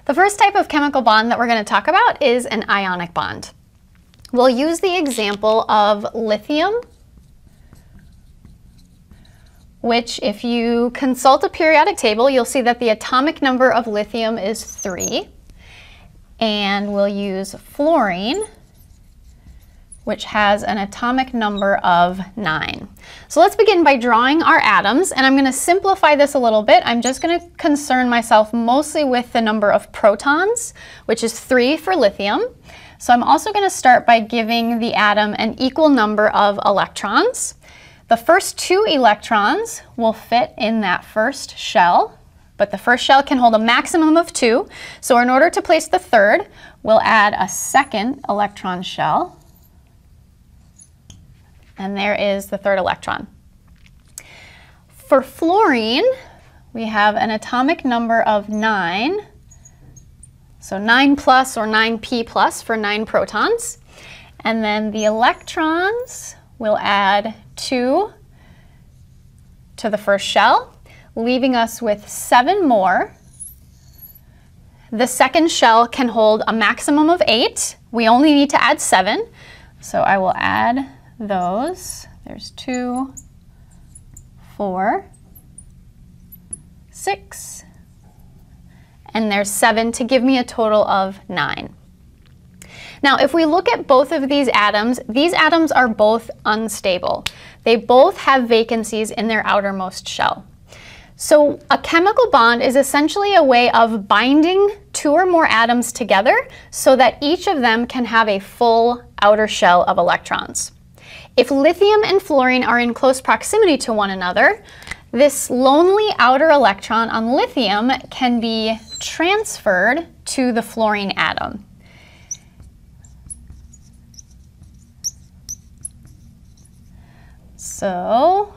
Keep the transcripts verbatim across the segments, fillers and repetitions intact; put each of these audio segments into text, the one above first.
The first type of chemical bond that we're going to talk about is an ionic bond. We'll use the example of lithium, which if you consult a periodic table, you'll see that the atomic number of lithium is three. And we'll use fluorine, which has an atomic number of nine. So let's begin by drawing our atoms, and I'm going to simplify this a little bit. I'm just going to concern myself mostly with the number of protons, which is three for lithium. So I'm also going to start by giving the atom an equal number of electrons. The first two electrons will fit in that first shell, but the first shell can hold a maximum of two. So in order to place the third, we'll add a second electron shell. And there is the third electron. For fluorine, we have an atomic number of nine. So nine plus or nine p plus for nine protons. And then the electrons will add two to the first shell, leaving us with seven more. The second shell can hold a maximum of eight. We only need to add seven. So I will add those. There's two, four, six, and there's seven to give me a total of nine. Now, if we look at both of these atoms, these atoms are both unstable. They both have vacancies in their outermost shell. So a chemical bond is essentially a way of binding two or more atoms together so that each of them can have a full outer shell of electrons. If lithium and fluorine are in close proximity to one another, this lonely outer electron on lithium can be transferred to the fluorine atom. So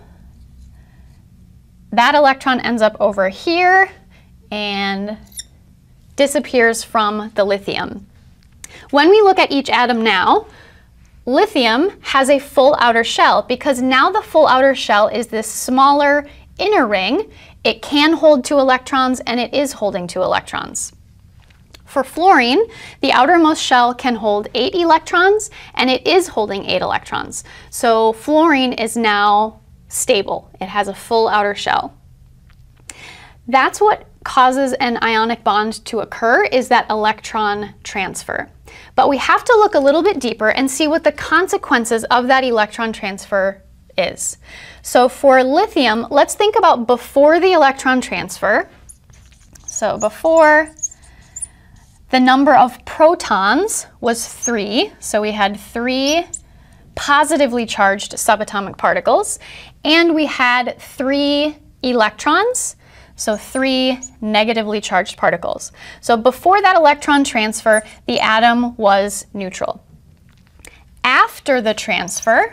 that electron ends up over here and disappears from the lithium. When we look at each atom now, lithium has a full outer shell because now the full outer shell is this smaller inner ring. It can hold two electrons and it is holding two electrons. For fluorine, the outermost shell can hold eight electrons and it is holding eight electrons. So fluorine is now stable. It has a full outer shell. That's what causes an ionic bond to occur, is that electron transfer. But we have to look a little bit deeper and see what the consequences of that electron transfer is. So for lithium, let's think about before the electron transfer. So before, the number of protons was three. So we had three positively charged subatomic particles, and we had three electrons. So three negatively charged particles. So before that electron transfer, the atom was neutral. After the transfer,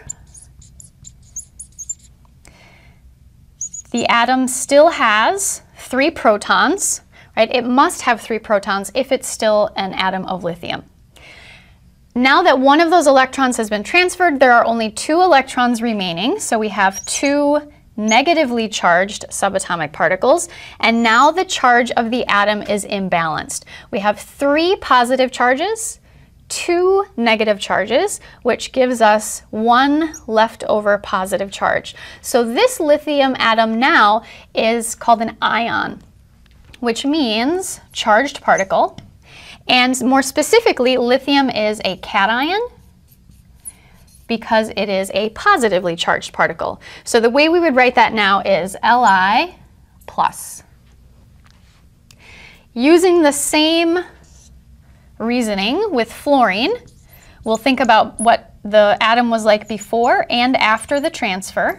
the atom still has three protons, right? It must have three protons if it's still an atom of lithium. Now that one of those electrons has been transferred, there are only two electrons remaining. So we have two negatively charged subatomic particles, and now the charge of the atom is imbalanced. We have three positive charges, two negative charges, which gives us one leftover positive charge. So this lithium atom now is called an ion, which means charged particle, and more specifically, lithium is a cation, because it is a positively charged particle. So the way we would write that now is Li plus. Using the same reasoning with fluorine, we'll think about what the atom was like before and after the transfer.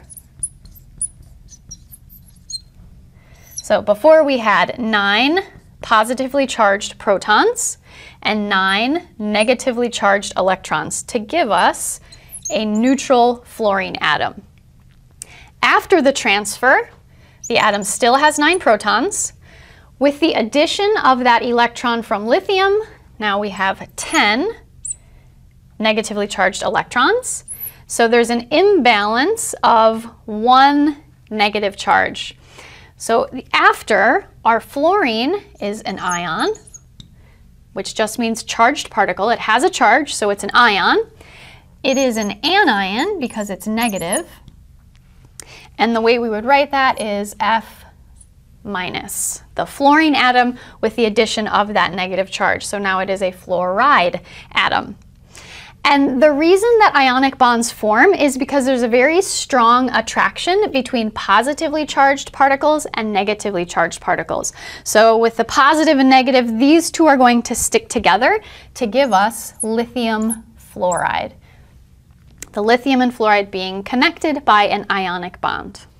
So before we had nine positively charged protons and nine negatively charged electrons to give us a neutral fluorine atom. After the transfer, the atom still has nine protons. With the addition of that electron from lithium, now we have ten negatively charged electrons. So there's an imbalance of one negative charge. So after, our fluorine is an ion, which just means charged particle. It has a charge, so it's an ion. It is an anion because it's negative. And the way we would write that is F minus, the fluorine atom with the addition of that negative charge. So now it is a fluoride atom. And the reason that ionic bonds form is because there's a very strong attraction between positively charged particles and negatively charged particles. So with the positive and negative, these two are going to stick together to give us lithium fluoride. The lithium and fluoride being connected by an ionic bond.